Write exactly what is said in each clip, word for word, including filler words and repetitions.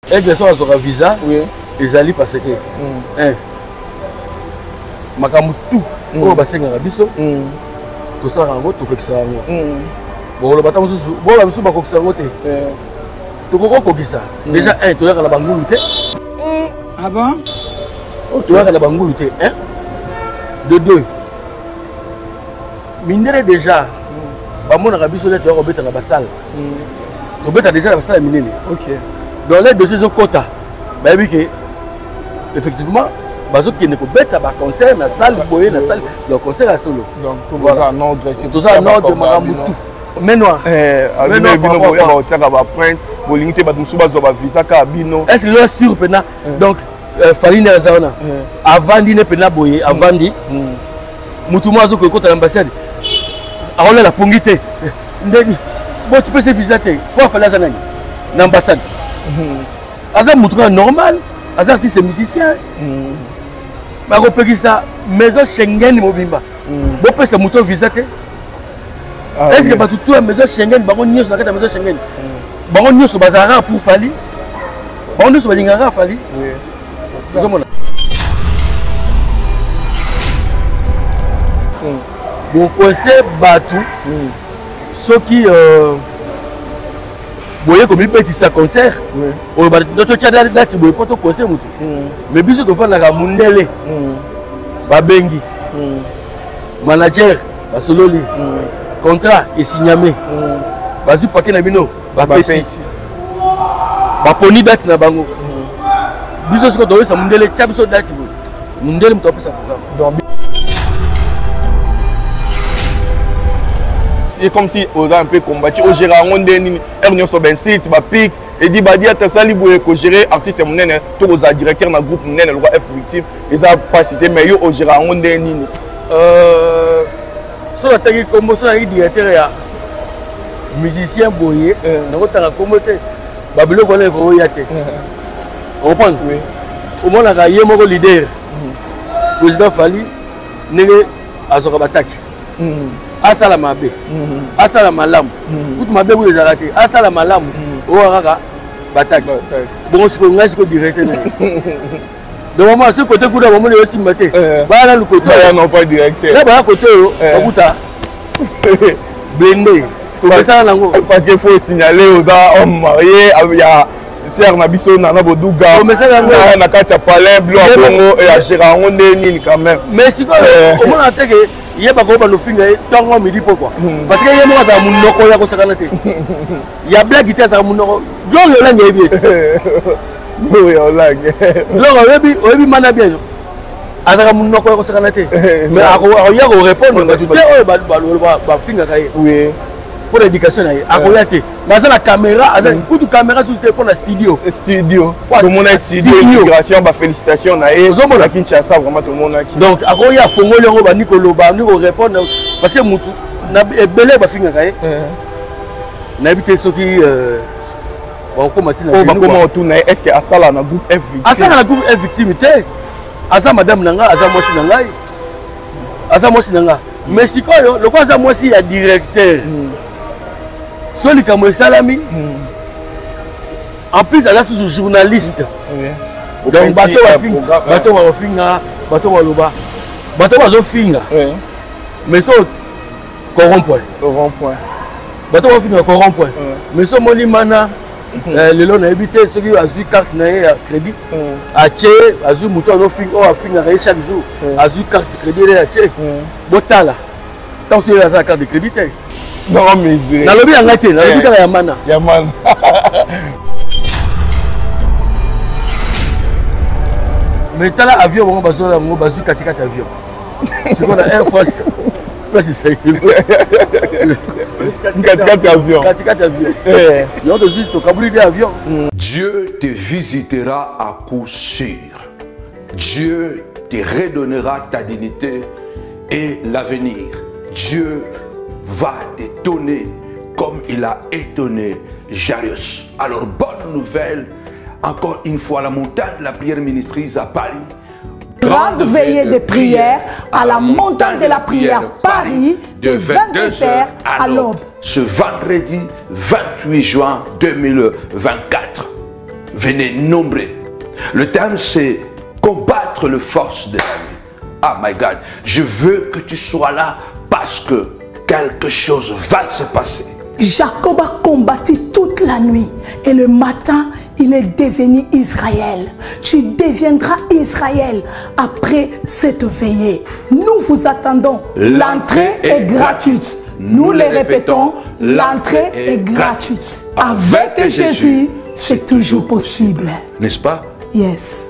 aigle so azoka visa ezali parce que un makambo tout oyo basengaka biso tosalaka yango tokokisaka yango boloba ta mosusu boyoba mosusu bakokisa yango te tokokokokisa déjà un toyaka na bangulu te Ah bon? toyaka na bangulu te un de deux mindele déjà bamonaka biso nde toyaka kobeta na basale tobeta déjà na basale ya minene donc les dossiers ezokota bayebi ke effectivement bazokende kobeta baconcert na salle boye na salle donc concert ya solo donc voilà un ordre toza un ordre makambo tout menoir bino boya baotiaka baprinte bolingi te bato mosusu bazwa bavisa kaka bino est ce que oza sur mpena donc farine aza wana avandi ne mpena boye avandi mutu mo azokoki kota na ambassade akolela pongi te ndeni bo tu pese visa te po afali aza nani na ambassade aza mutu kaka normal aza artiste musicien bakopekisa maison Schengen mobimba bopesa mutu visa te est ce que bato tu ya maison Schengen bango nyonso na kati ya maison Schengen bango nyonso bazalaka pour fali bango nyonso balingaka fali ozomona bokonse bato soki boye komibetisa concert oyo totya dati boye po tokonse mutu mais biso tofandaka mundele babengi manager basololi contrat esigname bazwi pake na bino bapesi baponi dati na bango biso siko toyesa mundele tya biso dati boye mundele moto apesa programme. C'est comme si on a un peu combattu au Gérard Ndeni Ernio Sobensit Bapik et dit Badia Tassali Boué ko gérer artiste monene to za directeur na groupe monene le roi F victime ils a pas cité mais yo au Gérard Ndeni euh so la tagi comme ça il directeur ya musicien boyé na ko tanga comme te babilo ko le ko yate on comprend oui au moins la yé moko leader président Fali nenge azoka bataki asala mabe asala malamu kutu mabe boye ezala te asala malamu oyo kaka bataki bongo siko ngai siko directeur na ye donc mama ce côté kuda bomoni osimba te baya na lukoto non pas directeur na baya côté oyo bakuta blende topesana nango parce qu'il faut signaler aux hommes mariés il y a sœur na biso na boduga na kati ya palais blo bongo et à Gérard Ndeni quand même mais siko au moins ateke il y a pas de finga tant midi pourquoi parce que il y a moi ça mon noko ya ko sakana te il y a blague qui ça mon noko donc il y a ngebi oui on la donc obi obi mana bien azaka mon noko ya ko sakana te mais ako ya ko répondre ba tout te ba ba ba finga kai oui pour l'éducation na akoya te mais ça la caméra azaka kutu caméra sur te pour la studio studio tout le monde a studio immigration ba félicitations na e na Kinshasa vraiment tout le monde a donc akoya fongoli ngo ba nikolo ba niko répondre parce que mutu na ebele ba finga kai na bité soki euh ba ko matina oh ba comment tout na est-ce que asala na groupe F victime asala na groupe F victime te asa madame nanga asa mosi nanga asa mosi nanga mais sikoyo le quoi asa mosi ya directeur Soli comme salami en plus elle a sous journaliste donc bateau va finir bateau va finir bateau va loba bateau va finir mais ça corrompre corrompre bateau va finir corrompre mais ça moni mana le long na habité ceux qui a vu carte na crédit a tché a vu mouton no finir o a finir chaque jour a vu carte crédit a tché botala tant c'est la carte de crédit non mais na lobi yanga te na lobi kaka ya mana ya mana mais tala avion bongo bazola ngo bazu katika avion c'est quoi la Air Force place c'est katika avion katika avion eh yo de juste kabuli de avion. Dieu te visitera à coup sûr. Dieu te redonnera ta dignité et l'avenir. Dieu va t'étonner comme il a étonné Jairus. Alors, bonne nouvelle, encore une fois, la montagne de la prière ministrise à Paris. Grande veillée de prière à la montagne de la prière Paris de vingt-deux heures à l'aube. Ce vendredi vingt-huit juin deux mille vingt-quatre. venez nombreux. Le thème, c'est combattre les forces de la nuit. Ah my God, je veux que tu sois là parce que quelque chose va se passer. Jacob a combattu toute la nuit et le matin, il est devenu Israël. Tu deviendras Israël après cette veillée. Nous vous attendons. L'entrée est gratuite. Nous le répétons, l'entrée est gratuite. Avec Jésus, c'est toujours possible. N'est-ce pas? Yes.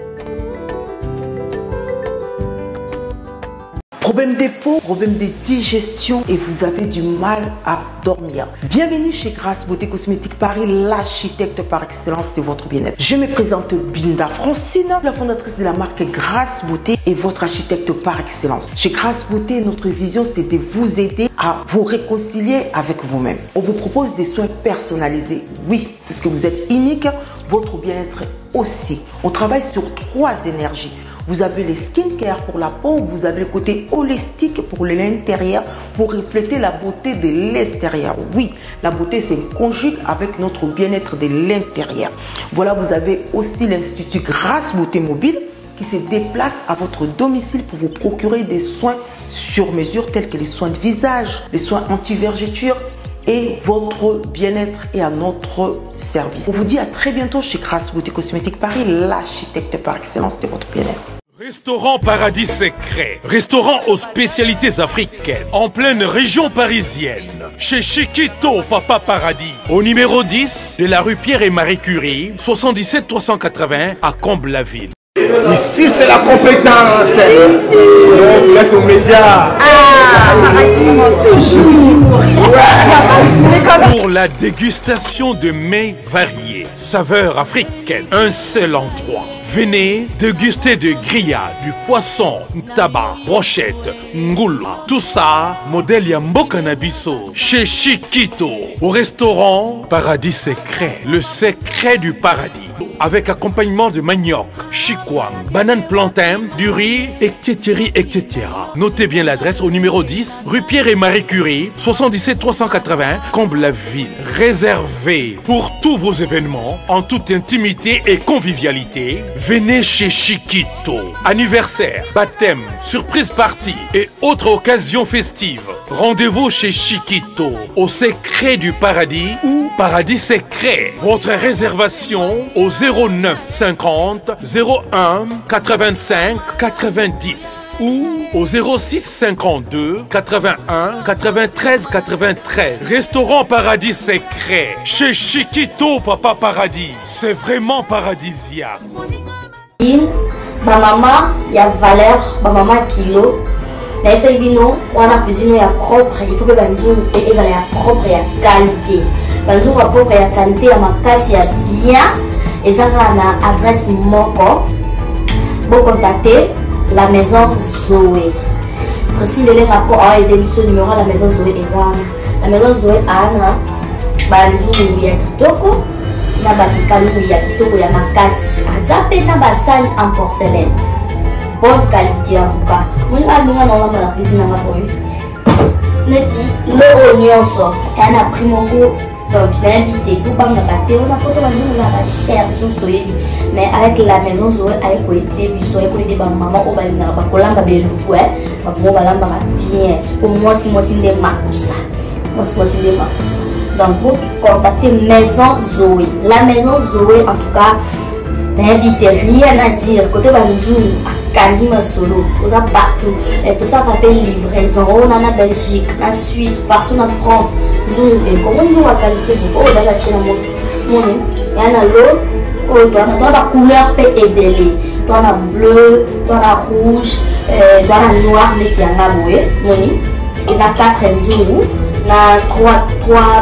Problème de peau, problème de digestion et vous avez du mal à dormir. Bienvenue chez Grâce Beauté Cosmétique Paris, l'architecte par excellence de votre bien-être. Je me présente Binda Francine, la fondatrice de la marque Grâce Beauté et votre architecte par excellence. Chez Grâce Beauté, notre vision c'est de vous aider à vous réconcilier avec vous-même. On vous propose des soins personnalisés, oui, parce que vous êtes unique, votre bien-être aussi. On travaille sur trois énergies. Vous avez les skincare pour la peau, vous avez le côté holistique pour l'intérieur, pour refléter la beauté de l'extérieur. Oui, la beauté c'est conjugue avec notre bien-être de l'intérieur. Voilà, vous avez aussi l'Institut Grâce Beauté Mobile qui se déplace à votre domicile pour vous procurer des soins sur mesure tels que les soins de visage, les soins anti-vergeture et votre bien-être est à notre service. On vous dit à très bientôt chez Grâce Beauté Cosmétique Paris, l'architecte par excellence de votre bien-être. Restaurant Paradis Secret, restaurant aux spécialités africaines, en pleine région parisienne, chez Chiquito Papa Paradis, au numéro dix de la rue Pierre et Marie Curie, soixante-dix-sept trois cent quatre-vingts à Comble-la-Ville. Ici c'est la compétence. On vous laisse aux médias. Ah, toujours. Ouais. Pour la dégustation de mets variés, saveurs africaines, un seul endroit. Venez déguster de grillades, du poisson, tabac, brochette, ngoula. Tout ça, modèle Yamboka Nabiso, chez Chiquito, au restaurant Paradis Secret, le secret du paradis. Avec accompagnement de manioc, chikwang, banane plantain, du riz, et cetera et cetera. Notez bien l'adresse au numéro dix, rue Pierre et Marie Curie, soixante-dix-sept trois cent quatre-vingts, Comble-la-Ville. Réservé pour tous vos événements, en toute intimité et convivialité, venez chez Chiquito. Anniversaire, baptême, surprise party et autres occasions festives. Rendez-vous chez Chiquito, au secret du paradis ou Paradis Secret. Votre réservation au zéro neuf cinquante zéro un quatre-vingt-cinq quatre-vingt-dix ou au zéro six cinquante-deux quatre-vingt-un quatre-vingt-treize quatre-vingt-treize. Restaurant Paradis Secret, chez Chiquito Papa Paradis. C'est vraiment paradisiaque. Ma maman, il y a valeur, ma maman kilo. Mais ça y est, on a cuisine ya propre, il faut que la maison est propre et à qualité. La maison est propre et à qualité, à ma casse ya bien. Et ça a une adresse moko. Vous contactez la maison Zoé. Précis le lien encore a été mis sur le numéro la maison Zoé Ezana. La maison Zoé Anna, banzu ya kitoko, na bakikalu ya kitoko ya makasi. Azape na basani en porcelaine. Bonne qualité en tout cas. Moi, je vais vous la cuisine à ma boîte. Neti, le oignon sort. Et on a pris mon goût. Donc, il a invité. Pour pas me battre, on a porté la maison, on a la chair, mais avec la maison, on a été bisous, on a été maman, on a été là, on a été là, on a été bien. Pour moi, si moi, c'est des macousa. Moi, si moi, c'est des macousa. Donc, vous contactez Maison Zoé. La Maison Zoé, en tout cas, n'invitez rien à dire. Côté Banzoum, à Kanima Solo, on a partout. Et tout ça rappelle livraison. On en a Belgique, en Suisse, partout en France. Nous avons comment nous avons la qualité de l'eau. On a la Chine. Il y a l'eau. On a la couleur ébellée. On a bleu, on a rouge, on a noir. Il y a boué. Il y a quatre enzous. Il y a trois trois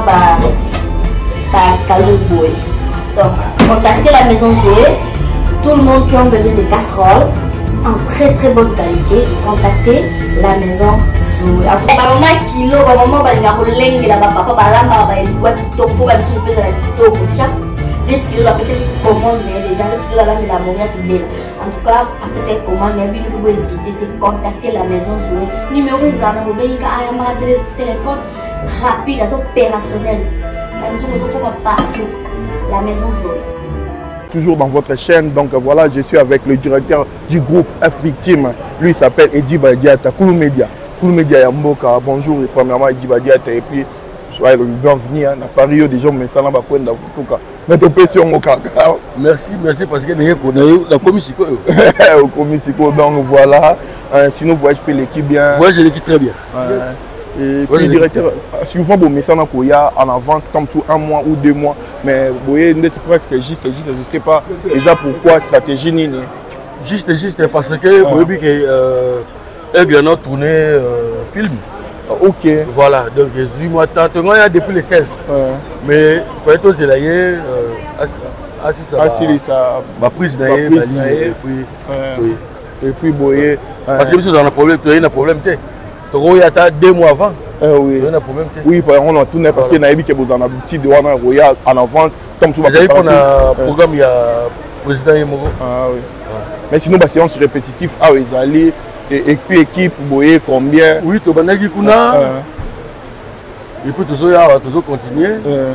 boué. Donc, contactez la maison Zoé. Tout le monde qui a besoin de casseroles en très très bonne qualité, contactez la maison Zoé. Maman kilo, maman va venir pour l'engue là, papa va l'amba va une boîte qui tombe, faut va tout peser la kilo déjà. vingt kilos la personne qui commande déjà, vingt kilos la lame la monia qui belle. En tout cas, après cette commande, il y a une bonne hésiter de contacter la maison Zoé. Numéro zana, vous voyez qu'à un téléphone rapide, opérationnel. Quand vous vous partout, la maison Zoé. toujours dans votre chaîne. Donc voilà, je suis avec le directeur du groupe F Victime. Lui, il s'appelle Eddy Badiata, Cool Media. Cool Media Yamboka. Bonjour, et premièrement, Eddy Badiata. Et puis, soyez le bienvenu. Hein. Fario, des gens, mais ça n'a pas point d'Afouka. Mettez pression au caca. Merci, merci, parce que nous avons la commission. Au commission, donc voilà. Euh, sinon, voyage l'équipe bien. Voyage l'équipe très bien. Euh, Et puis, directeur, souvent, bon, mais ça, on a en avance, comme sur un mois ou deux mois. Mais vous voyez, presque juste, juste, je ne sais pas déjà pourquoi stratégie nini. Juste, juste parce que vous voyez que Aigle a tourné euh, film. Ok. Voilà, donc huit mois tant, il y a depuis le seize. Mais il faut être aussi là, ah si ça. Ah si ça. Ma prise d'ailleurs, et puis. Et puis, vous voyez. Parce que si vous avez un problème, tu as un problème. Il y a deux mois avant. Euh, oui, oui, on a tourné parce que Naïbi qui vous en a petit de Wana Royal en avance. Comme tout le monde. On a un programme, il y a le président Yemoro. Ah oui. Ah. Mais sinon, bah, séance répétitive, ah oui, ils allaient. Et puis, équipe, vous voyez combien. Oui, tu as dit qu'on a. Et puis, tu as continué.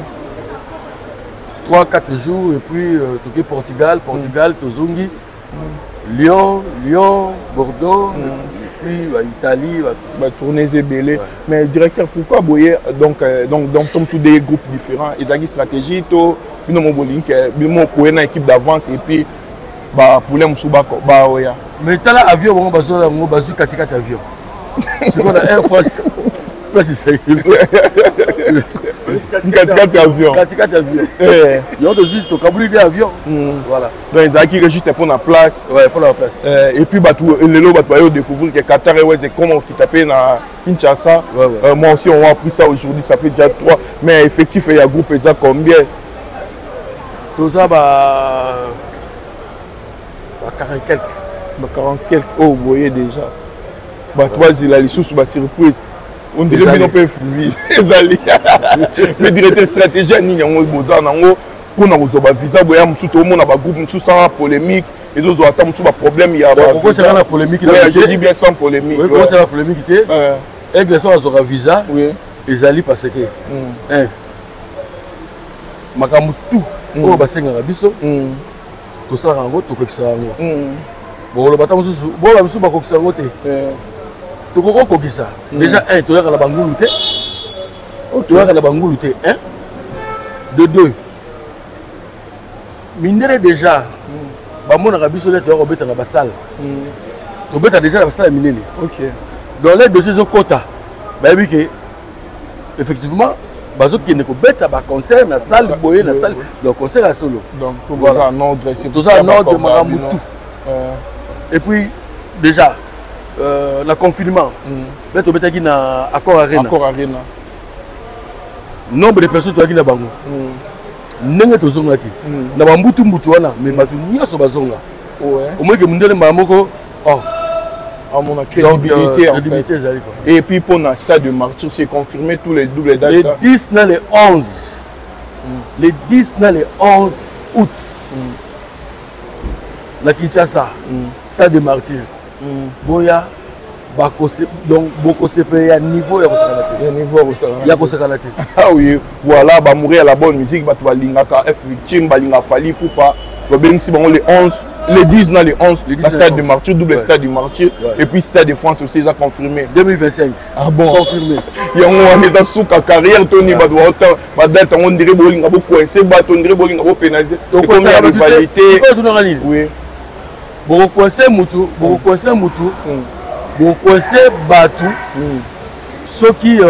trois quatre jours, et puis, tu es Portugal, Portugal, Tozungi, Lyon, Lyon, Bordeaux. Puis bah, Italie, bah, bah, tourner Zébélé. Ouais. Mais directeur, pourquoi Boyer donc euh, donc dans tous des groupes différents, ils ont une stratégie, tout, puis nous avons une équipe d'avance et puis bah pour les Moussouba bah ouais. Mais tu as l'avion, on va sur on va sur quatre quatre avions. C'est qu'on a Air Force. Place c'est quatre quatre avions. quatre quatre avions. Il y a aussi au Kabouli des avions. Voilà. Donc ils ont qui registre pour la place. Ouais, pour la place. Et puis bah tout le lot va découvrir que Qatar Airways est comment qui tapait dans Kinshasa. Moi aussi on a appris ça aujourd'hui, ça fait déjà trois. Mais effectivement il y a groupe ça combien? Tout ça bah quarante quelques. quarante quelques. Oh vous voyez déjà. Bah toi il a les sous bah surprise. On dirait que nous pouvons faire mais directeur stratégie ni yango boza nango pour na kozoba visa boya mutu to mona ba groupe mutu sans polémique et d'autres attendent mutu ba problème il y a ba pourquoi c'est la polémique là je dis bien sans polémique oui pourquoi c'est la polémique était aigle so azora visa oui ezali parce que hein makamu tout o ba senga biso to sala ngo to kokisa ngo bon le bata musu bon la musu ba kokisa ngo te tu comprends quoi ça? Déjà, un, tu as la bangoule, tu as la bangoule, un, de deux. Mine déjà, mon arabe sur les tu as rebêté dans la salle. Tu as déjà la salle mine. Ok. Dans les dossiers au quota, effectivement, bazo qui ne peut pas ba concert na salle boyer na salle donc concert à solo. Donc voilà un ordre, c'est tout ça un ordre de Maramoutou. Et puis déjà Euh, le confinement, mm. tu as na Accor Arena. Accor Arena. Nombre de personnes qui ont bango. Nenga to zonga ki. Na ba mbutu mbutu wana mais batu nyoso bazonga. Ouais. Au moins que mundele mamoko oh. À mon crédibilité en fait. Et puis pour le stade de martyr, c'est confirmé tous les doubles dates. Les dix dans les onze. Mm. Les dix dans les onze août. Mm. La Kinshasa, mm. stade de martyr. Boya donc beaucoup se paye à niveau et niveau il y a Kosakanate. Ah oui, voilà, bah mourir à la bonne musique, bah tu vas lingaka F Victime, bah linga fali pour pas. Bah bien si bon les onze, les dix dans les onze, le stade du martyr, double stade du martyr, et puis stade de France aussi, ça confirmé. deux mille vingt-cinq. Ah bon. Confirmé. Il y a un état sous ta carrière, Tony, bah doit autant, bah date on dirait bolinga beaucoup coincé, bah on dirait bolinga beaucoup pénalisé. Donc on a rivalité. Oui. Beaucoup coincé mutu, beaucoup coincé mutu, beaucoup coincé batu. Ceux qui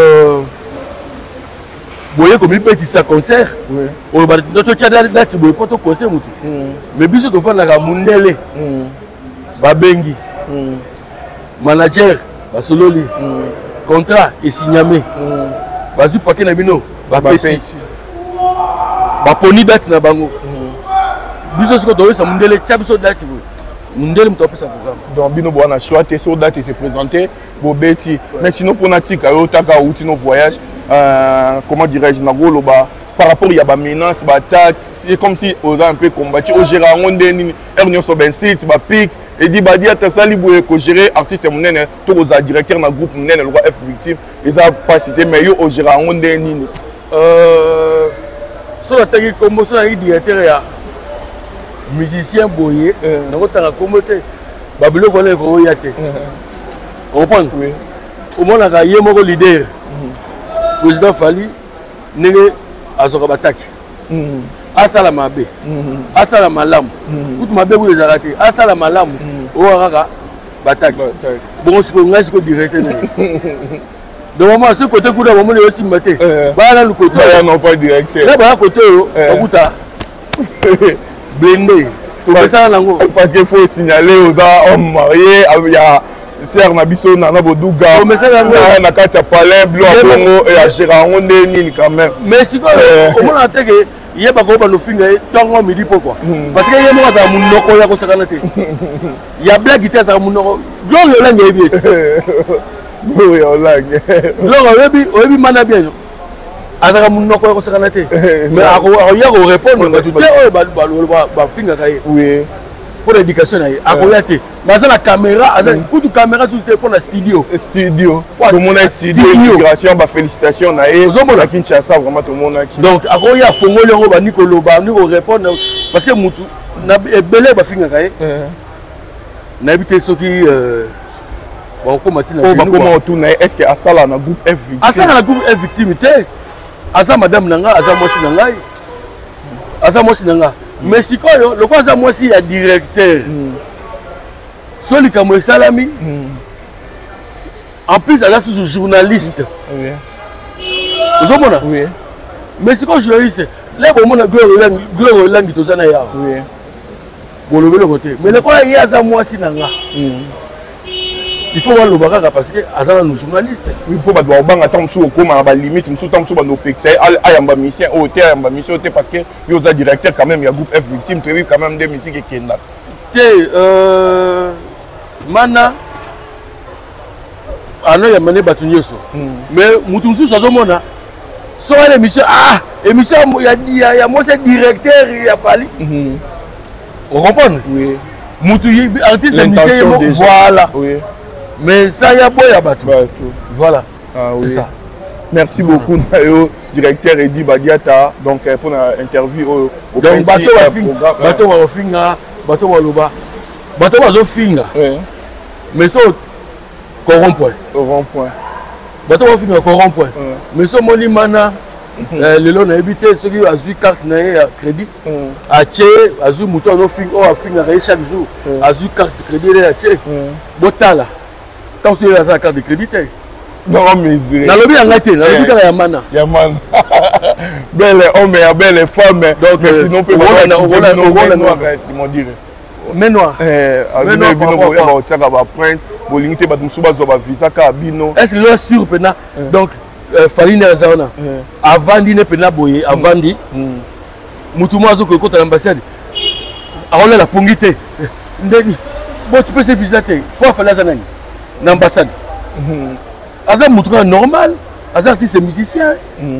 voyez comme il peut être sa concert. On va notre chada date boye poto coincé mutu. Mais biso to fa na ka mundele. Ba bengi. Manager ba sololi. Contrat et signamé. Ba zu paquet na bino, ba pesi. Ba poni date na bango. Biso ce que to sa mundele chabiso date boye. Donc, bino bon choix tes sur date se présenter Bobeti. Mais sinon pour natika otaka outi nos voyages euh, comment dirais-je na golo ba par rapport il y a ba menace ba attaque c'est comme si on a un peu combattu au gérer ngondé ni ernion so ben site ba pic et dit ba dia ta sali boye ko gérer artiste monene to aux directeur na groupe monene le roi F Victime ils a pas cité mais yo au gérer ngondé ni euh sur la tagi comme ça il directeur ya musicien boye nakotanga kombo te babiloko wana ekoya te comprendre omonaka ye moko leader président Fally ndenge azoka bataki asala mabe asala malamu kutu mabe kutu ezala te asala malamu oyo kaka bataki bongo sikoyo ngai sikoyo directeur na ye donc moi ce côté kuna bomoni osimba te bana le côté non pas directeur là bana côté oyo okuta blende tokesala nango parce qu'il faut signaler aux hommes mariés il y a sœur na biso nana boduga na kati ya palais blanc bongo et à Gérango nini quand même mais sikoyo omona te ke yeba ko bano finga tongo midi pourquoi parce que yemo za munoko ya ko sakana te ya blague te za munoko gloire yo langue ebi gloire yo langue gloire ebi ebi mana bien azaka munoko ya ko sakana te mais ako ya ko répondre ba tout te ba ba ba finga kai oui pour l'éducation na ako ya te mais ça la caméra aza kutu caméra sur te pour la studio studio tout le monde est studio immigration ba félicitations na e la Kinshasa vraiment tout le monde donc ako ya fongoli ngo ba nikolo ba ni ko répondre parce que mutu na ebele ba finga kai na bité soki euh ba ko matina ko ba ko tourner est-ce que asala na groupe F victime asala na groupe F victime te asa madame nanga asa mosi nanga asa mosi nanga mais sikoyo le quoi asa mosi ya directeur Soli comme salami. En plus, elle a sous journaliste. Oui. Vous comprenez? Oui. Mais c'est quand journaliste, là, au moment où gloire langue tout ça na ya. Oui. Bon le côté. Mais le quoi il y a ça moi si nanga. Il faut voir le bagage parce que azana nous journaliste. Oui, pour ba doit banga tant sous comme à la limite, nous tant sous ba nos pixels, ayamba mission, hôtel, ayamba mission parce que yo za directeur quand même, il y a groupe F victime, tu quand même des musiques qui kenda. Té euh mana ano ya mané batunyeso. Mais mutunsu sazomona. So à l'émission ah, émission il y a il y a moi c'est directeur il a fallu. On comprend? Oui. Mutu artiste émission voilà. Oui. Mais ça y a beau ya batu. Voilà. Ah, c'est oui. ça. Merci beaucoup Nayo, directeur Edi Badiata donc pour l'interview au, au donc bateau va finga, bateau va finga, bateau va loba. Bateau va zo finga. Oui. Mais ça corrompt. Corrompt. Bateau va finga corrompt. Mais ça moni mana le long na habité ceux qui a vu carte na crédit a tché a vu mouton no finga o a finga chaque jour a vu carte crédit a tché botala quand c'est la carte de crédit non mesure na lobi anga te na lobi kaka ya mana ya mana belle homme et belle femme donc sinon peut on a on a on a noir comment dire mais noir eh avec bino bo taka ba print bolingité ba musuba zo ba visa ka bino est-ce que je sur pena donc Faline Azana avant dîner pena boye avant dit mutu mazo ko kota l'ambassade arola la pongité ndeni bon tu peux se visiter pour faire la zanani l'ambassade aza mutuka normal aza artiste musicien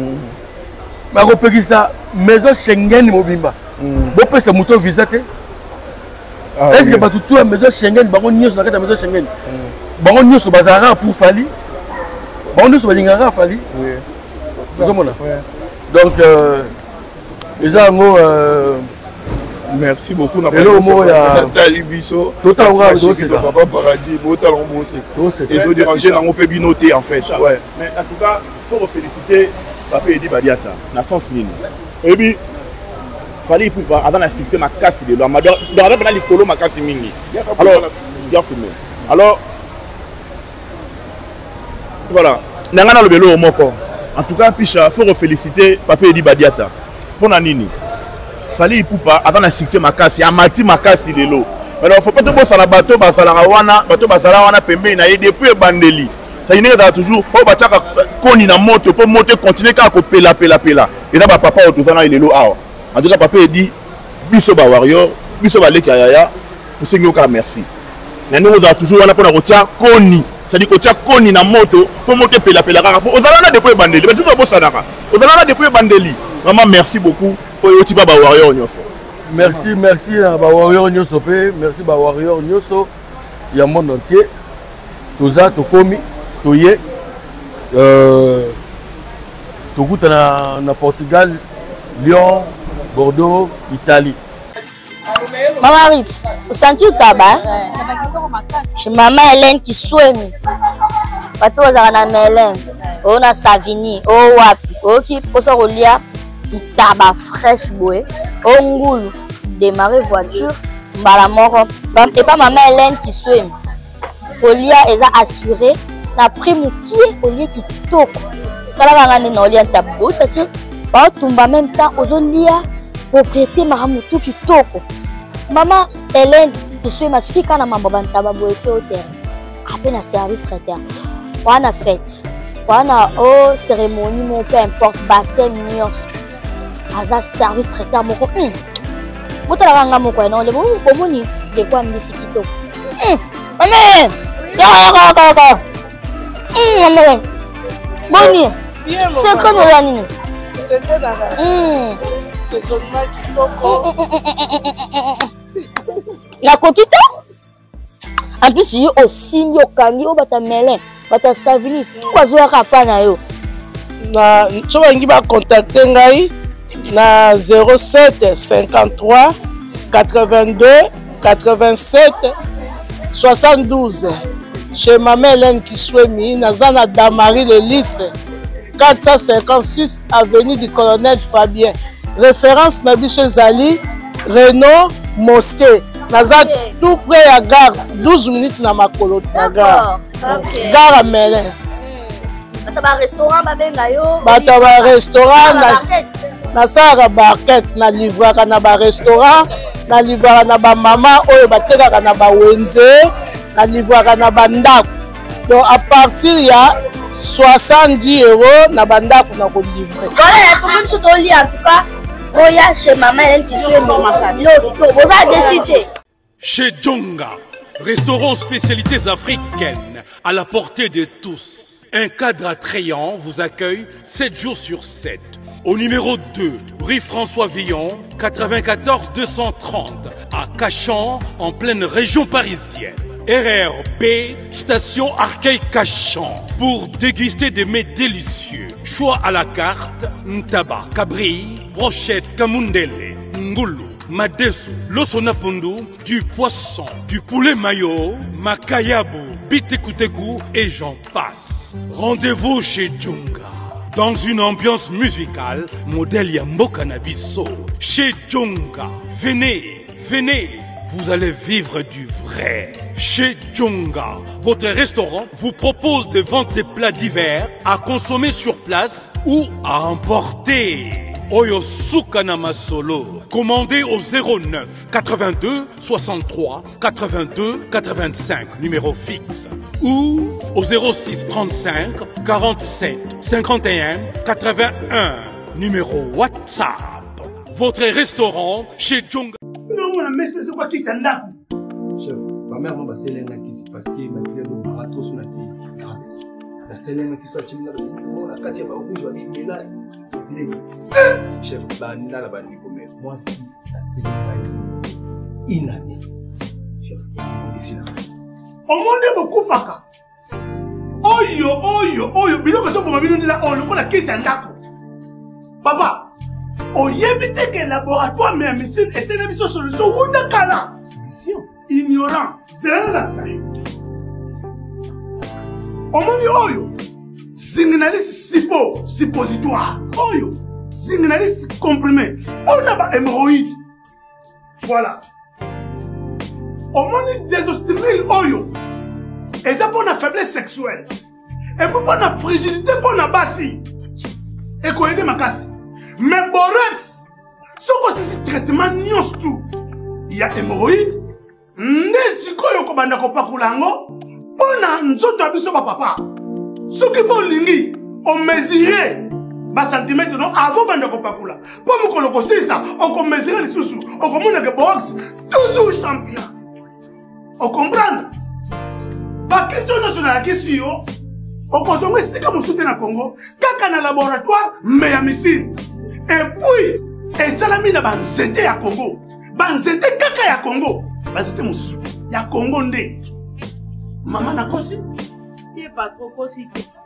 mais ko peki ça maison Schengen mobimba bo pesa muto visiter est-ce que ba tout tout maison Schengen bango nyos na kata maison Schengen bango nyos bazara pour Fally bango nyos balingara Fally oui zomona donc euh les amours euh merci beaucoup na Talibiso total on dossier papa paradis total on bossé et zo déranger na ngopé binoté en fait ouais mais en tout cas faut féliciter papa Edi Badiata na sens nini et puis Fally pour pas avant la succès ma casse de l'homme dans la dans likolo ma casse mingi alors il a fumé alors voilà nangana le belo moko en tout cas picha faut féliciter papa Edi Badiata pour na nini Fally Ipupa avant la succès makasi amati makasi lelo mais il faut pas te bosser la bateau basala wana bateau basala wana pembe na depuis bandeli ça y est toujours oh bataka koni na moto pour monter continuer ka ko pela pela pela et là papa otozana lelo awa en tout cas papa dit biso ba warrior biso ba leka yaya pour ce nyoka merci na nous a toujours wana pona kotia koni ça dit kotia koni na moto pour monter pela pela ka ozala na depuis bandeli mais tout bosala naka ozala na depuis bandeli vraiment merci beaucoup. Merci, merci à Warrior Nyoso, merci à Warrior Nyoso, il y a le monde entier. Tout ça, tout commis, tout y est. Tout goûte na Portugal, Lyon, Bordeaux, Italie. Maman Rit, vous sentez le tabac? Chez maman Hélène qui souhaite. Bato ozana Hélène. On a Savini, oh wapi, oh qui pose au lia, tabac fraîche boé, oh ngoulou, démarrer voiture, mbala moro. Et pas maman Hélène qui souhaite. Au lia, elle a assuré, n'a pris mon pied au lieu qui toque. Quand la vangane n'a lia tabou, ça tient. Pas tomber en même temps aux lia, propriété maramutu qui toque. Maman Hélène qui souhaite ma suki kana mambo tabac boé au terre. À peine un service traiteur. On a fête. On a oh cérémonie, mon peu importe, baptême, nios. Aza service traiteur, mon copain. Vous t'as la mon coin, non, les bons, comment ni de quoi me dit kito. Amen. Ya ya ya ya. Hum, amen. Boni. C'est quoi nous l'année? C'est que la. Hum. C'est son mal qui tombe. La coquita? En plus, il y a aussi yo kangi au batamelin. Bata Savini, pourquoi vous avez na yo? Na tsobangi ba contacter ngai na zéro sept cinquante-trois quatre-vingt-deux quatre-vingt-sept soixante-douze. Chez Maman Hélène qui Kiswemi, Nazana Damari le lycée quatre cent cinquante-six avenue du Colonel Fabien. Référence Nabiche Zali, Renault, Mosquée. Nazat okay. Tout près à gare, douze minutes na makolo na gare. Okay. Gare à Melun. Bata ba restaurant ba benga yo. Bata ba restaurant na na sara barquette na livraka na ba restaurant, na livraka na ba mama oyo batekaka na ba wenze, na livraka na ba ndako. Donc à partir ya soixante-dix euros na ba ndako na ko livrer. Voilà, il faut même se donner en tout cas. Oya chez Maman Hélène qui suit mon macasse. Vous avez décidé. Chez Djonga, restaurant spécialités africaines à la portée de tous. Un cadre attrayant vous accueille sept jours sur sept. Au numéro deux, rue François Villon, quatre-vingt-quatorze deux cent trente, à Cachan, en pleine région parisienne. R R B, station Arcueil-Cachan, pour déguster des mets délicieux. Choix à la carte, ntaba, cabri, brochette, kamundele, ngoulou, madesu, losonapundu, du poisson, du poulet mayo, makayabu, bitekuteku et j'en passe. Rendez-vous chez Djonga. Dans une ambiance musicale, modèle Yambo Cannabiso. Chez Djonga, venez, venez. Vous allez vivre du vrai. Chez Djonga, votre restaurant vous propose de vendre des plats divers à consommer sur place ou à emporter. Oyo Sukanama Solo. Commandez au zéro neuf quatre-vingt-deux soixante-trois quatre-vingt-deux quatre-vingt-cinq, numéro fixe. Ou au zéro six trente-cinq quarante-sept cinquante et un quatre-vingt-un, numéro WhatsApp. Votre restaurant chez Djonga. Non, mais c'est quoi qui s'en a? Chef, ma mère m'a passé l'un qui s'est passé, ma fille m'a barato sur la tête. La seule qui soit timide, la quatrième fois où je vais vivre là. Chef, banda la bande comme moi si la télé inane. Chef, ici là. Au monde beaucoup faka. Oyo, oyo, oyo, bien que ça pour ma vie nous là, on le connaît qui s'en a. Papa. Oyebite que laboratoire mais médecine et c'est une solution ou de kala. Solution. Ignorant. C'est là ça. Omoni oyo. Signaliste sipo, suppositoire. Oyo. Signaliste comprimé. On a pas hémorroïde. Voilà. Omoni désostérile oyo. Et ça pour la faiblesse sexuelle. Et pour la fragilité pour la bassi. Et quoi aider ma casse. Mais borax, ce que c'est traitement nios tout. Il y a hémorroïde, nesiko yoko banda ko pakulango, pona nzoto abiso ba papa. Ce qui bon lingi, on mesurer ba centimètre non avant banda ko pakula. Pour me koloko ça, on ko mesurer les sous, on ko mona que borax toujours champion. On comprend? Ba question nationale question, on konzo ngwe sika musute na Congo, kaka na laboratoire mais ya missile. Et puis, et ça la mine banzete ya Congo. Banzete kaka ya Congo. Banzete mon soute. Ya Congo ndé. Maman na kosi? Il est pas trop kosi.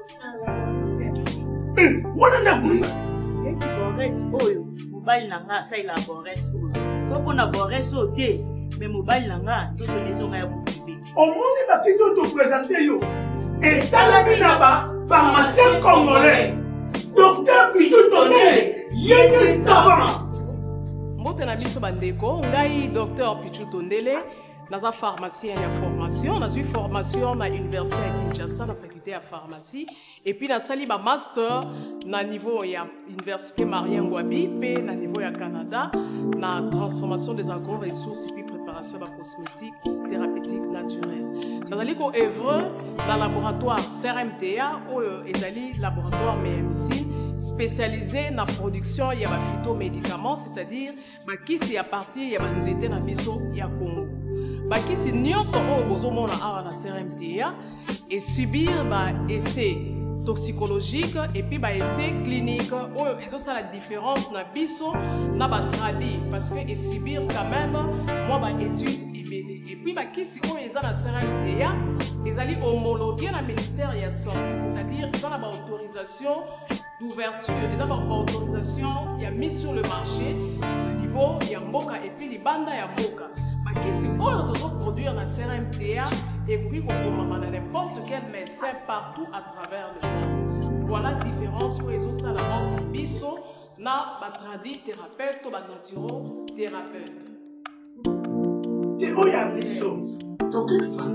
Eh, wana na kununga. Et qui borès oyo. Mobile nanga sa il a borès oyo. So qu'on a borès oyo té. mais mobile nanga to maison ya privé. Omoni ba kiso to présenter yo. Et salami na ba pharmacien congolais. Docteur Pichu Tondele, yéné savant. Mbote na biso bandeko, ngai docteur Pichu Tondele. Dans la pharmacie, il y a une formation. Dans une formation à l'université à Kinshasa, dans la faculté de pharmacie. Et puis, dans le master, dans le niveau, il y a l'université Marien Ngouabi, puis dans le niveau, il y a Canada, dans la transformation des agro-ressources et puis préparation de la cosmétique thérapeutique naturelle. Dans le niveau œuvre, dans le laboratoire C R M T A, ou le laboratoire M M C, spécialisé dans la production, il y a des phytomédicaments, c'est-à-dire, qui c'est à partir, il y a des étés dans le biso, il y a Congo. Baki si nyonso o bozomona awa na C R M T A et subir ba essai toxicologique et puis ba essai clinique o ezo ça la différence na biso na ba tradi parce que et subir quand même moi ba étude ibele et puis baki si o eza na C R M T A ezali homologué na ministère ya santé, c'est-à-dire ils ont la autorisation d'ouverture et d'abord autorisation il y a mis sur le marché au niveau ya mboka et puis les bandes ya mboka. Si on doit produire la C R M T A et puis on peut n'importe quel médecin partout à travers le monde. Voilà la différence pour les autres là entre biso na batradi thérapeute ou naturo thérapeute. Et où y a biso? Donc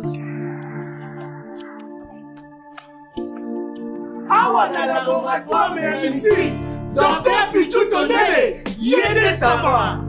awa na laboratoire mais ici docteur Pichu Tondele, yéné savant.